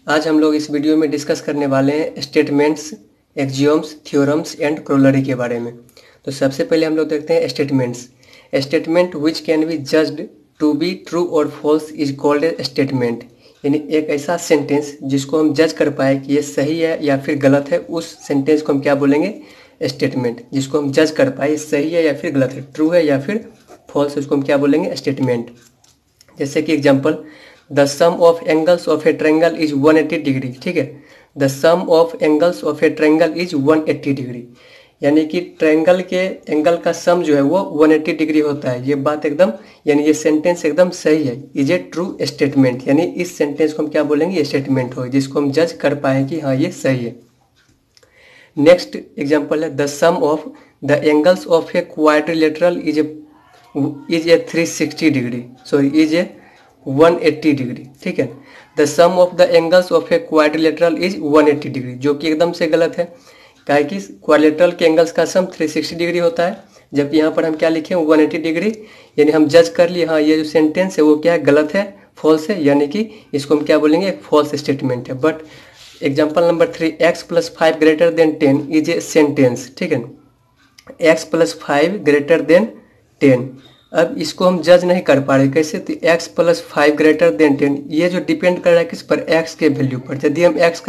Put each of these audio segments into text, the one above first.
आज हम लोग इस वीडियो में डिस्कस करने वाले हैं statements, axioms, theorems and corollary के बारे में। तो सबसे पहले हम लोग देखते हैं statements. Statement which can be judged to be true और false is called a statement. यानी एक ऐसा सेंटेंस जिसको हम जज कर पाए कि ये सही है या फिर गलत है, उस सेंटेंस को हम क्या बोलेंगे? स्टेटमेंट। जिसको हम जज कर पाए सही है या फिर गलत है, ट्रू है या फिर फॉल्स, उसको हम क्या बोलेंगे? स्टेटमेंट। जैसे कि example, the sum of angles of a triangle is 180 degree. ठीक है, the sum of angles of a triangle is 180 degree. यानी कि ट्रायंगल के एंगल का सम जो है वो 180 डिग्री होता है। ये बात एकदम, यानी ये सेंटेंस एकदम सही है, इज ए ट्रू स्टेटमेंट। यानी इस सेंटेंस को हम क्या बोलेंगे? ये स्टेटमेंट हो, जिसको हम जज कर पाए कि हाँ ये सही है। नेक्स्ट एग्जांपल है, the sum of the angles of a quadrilateral is a 360 degree, sorry is a 180 degree. ठीक है, the sum of the angles of a quadrilateral is 180 degree, जो कि एकदम से गलत है। काहे कि क्वाड्रिलेटरल के एंगल्स का सम 360 डिग्री होता है, जबकि यहाँ पर हम क्या लिखे हैं? 180 डिग्री। यानी हम जज कर लिए हाँ ये जो सेंटेंस है वो क्या है? गलत है, फॉल्स है। यानी कि इसको हम क्या बोलेंगे? एक फॉल्स स्टेटमेंट है। But example number 3, x + 5 greater than 10 is a sentence. ठीक है, x + 5 ग्रेटर देन 10। अब इसको हम जज नहीं कर पा रहे, कैसे? तो x + 5 ग्रेटर देन 10, ये जो डिपेंड कर रहा है किस पर? x के वैल्यू पर। यदि हम x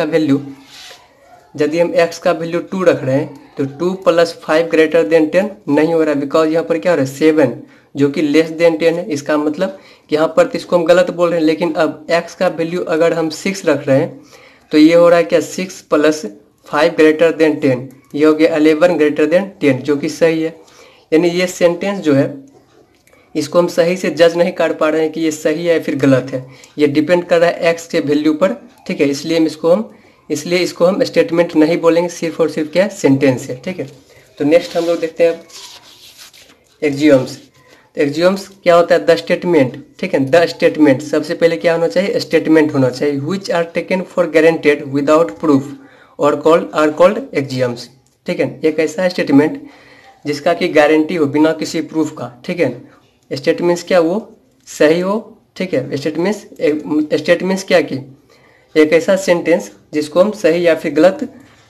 का वैल्यू 2 रख रहे हैं तो 2 + 5 ग्रेटर देन 10 नहीं हो रहा, बिकॉज यहाँ पर क्या हो रहा है? 7 जो कि लेस देन 10 है। इसका मतलब कि यहाँ पर तो इसको हम गलत बोल रहे हैं, लेकिन अब x का वैल्यू अगर हम 6 रख रहे हैं तो ये हो रहा है क्या? 6 + 5 ग्रेटर देन 10, ये हो गया 11 ग्रेटर देन 10, जो कि सही है। यानी ये सेंटेंस जो है इसको हम सही से जज नहीं कर पा रहे हैं कि ये सही है या फिर गलत है। ये डिपेंड कर रहा है x के वैल्यू पर। ठीक है, इसलिए इसको हम स्टेटमेंट नहीं बोलेंगे, सिर्फ और सिर्फ क्या है? सेंटेंस है। ठीक है, तो नेक्स्ट हम लोग देखते हैं एक्सियोम्स। एक्सियोम्स क्या होता है? The statement. ठीक है, द स्टेटमेंट सबसे पहले क्या होना चाहिए? स्टेटमेंट होना चाहिए। Which are taken for guaranteed without proof और कॉल्ड एक्सियोम्स। ठीक है, एक ऐसा स्टेटमेंट जिसका कि गारंटी हो बिना किसी प्रूफ का। ठीक है, स्टेटमेंट्स क्या वो सही हो। ठीक है, स्टेटमेंट्स क्या कि एक ऐसा सेंटेंस जिसको हम सही या फिर गलत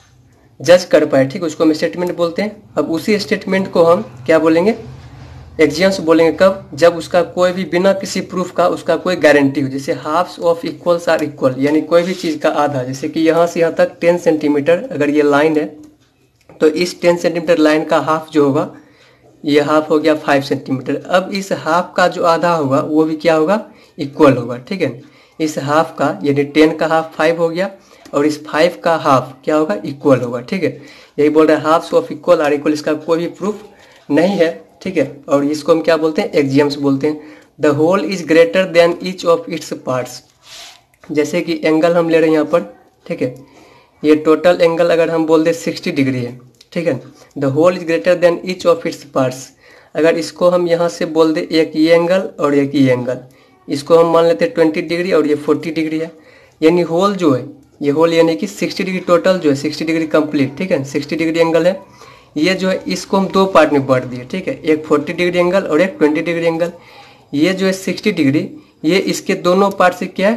जज कर पाए, ठीक, उसको हम स्टेटमेंट बोलते हैं। अब उसी स्टेटमेंट को हम क्या बोलेंगे? एक्सियोम्स बोलेंगे। कब? जब उसका कोई भी बिना किसी प्रूफ का उसका कोई गारंटी हो। जैसे halves of equals are equal, यानी कोई भी चीज़ का आधा, जैसे कि यहाँ से यहाँ तक 10 सेंटीमीटर अगर ये लाइन है तो इस 10 सेंटीमीटर लाइन का हाफ जो होगा, ये हाफ हो गया 5 सेंटीमीटर। अब इस हाफ का जो आधा होगा वो भी क्या होगा? इक्वल होगा। ठीक है, इस हाफ का यानी 10 का हाफ 5 हो गया और इस 5 का हाफ क्या होगा? इक्वल होगा। ठीक है, यही बोल रहे हैं halves of equal are equal, इसका कोई भी प्रूफ नहीं है। ठीक है, और इसको हम क्या बोलते हैं? एक्सियोम्स बोलते हैं। The whole is greater than each of its parts. जैसे कि एंगल हम ले रहे हैं यहाँ पर। ठीक है, ये टोटल एंगल अगर हम बोल दें 60 डिग्री है। ठीक है, the whole is greater than each of its parts. अगर इसको हम यहाँ से बोल दें एक ये एंगल और एक ये एंगल, इसको हम मान लेते हैं 20 डिग्री और ये 40 डिग्री है। यानी होल जो है, ये होल यानी कि 60 डिग्री टोटल जो है, 60 डिग्री कंप्लीट। ठीक है, 60 डिग्री एंगल है। ये जो है इसको हम दो पार्ट में बांट दिए। ठीक है, एक 40 डिग्री एंगल और एक 20 डिग्री एंगल। ये जो है 60 डिग्री, ये इसके दोनों पार्ट से क्या है?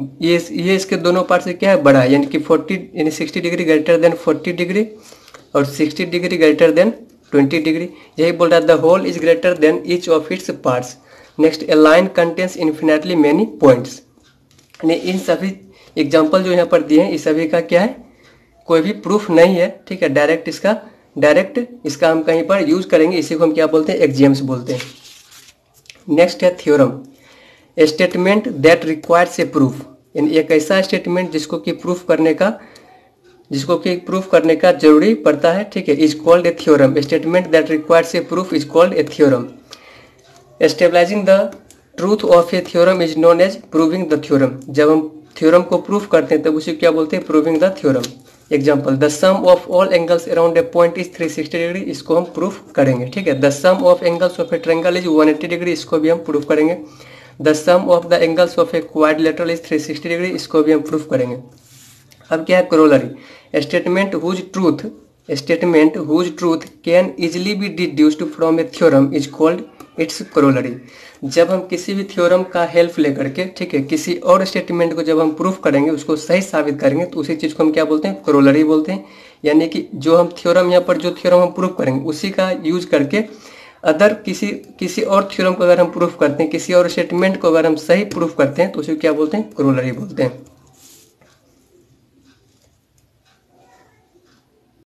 ये इसके दोनों पार्ट से क्या है? बड़ा है। यानी कि 60 डिग्री ग्रेटर देन 40 डिग्री और 60 डिग्री ग्रेटर देन 20 डिग्री। यही बोल रहा है the whole is greater than each of its parts. Next, a line contains infinitely many points. इन सभी एग्जाम्पल जो यहाँ पर दिए हैं, इस सभी का क्या है? कोई भी प्रूफ नहीं है। ठीक है, डायरेक्ट इसका हम कहीं पर यूज करेंगे, इसी को हम क्या बोलते हैं? एक्सियोम्स बोलते हैं। नेक्स्ट है theorem. A statement that requires a proof. यानी एक ऐसा स्टेटमेंट जिसको कि प्रूफ करने का जरूरी पड़ता है। ठीक है, is called a theorem. Statement that requires a proof is called a theorem. Establishing the truth of a theorem is known as proving the theorem. जब हम थ्योरम को प्रूफ करते हैं तब उसे क्या बोलते हैं? Proving the theorem. Example, the sum of all angles around a point is 360 degree. इसको हम प्रूफ करेंगे। ठीक है, the sum of angles of a triangle is 180 degree. इसको भी हम प्रूफ करेंगे। The sum of the angles of a quadrilateral is 360 degree. इसको भी हम प्रूफ करेंगे। अब क्या है? Corollary. Statement whose truth can easily be deduced from a theorem is called its corollary. जब हम किसी भी थ्योरम का हेल्प लेकर के, ठीक है, किसी और स्टेटमेंट को जब हम प्रूफ करेंगे, उसको सही साबित करेंगे, तो उसी चीज को हम क्या बोलते हैं, कोरोलरी बोलते हैं। यानी कि जो हम थ्योरम, यहाँ पर जो थ्योरम हम प्रूफ करेंगे उसी का यूज करके अदर किसी और थ्योरम को अगर हम प्रूफ करते हैं, किसी और स्टेटमेंट को अगर हम सही प्रूफ करते हैं, तो उसे क्या बोलते हैं, कोरोलरी बोलते हैं।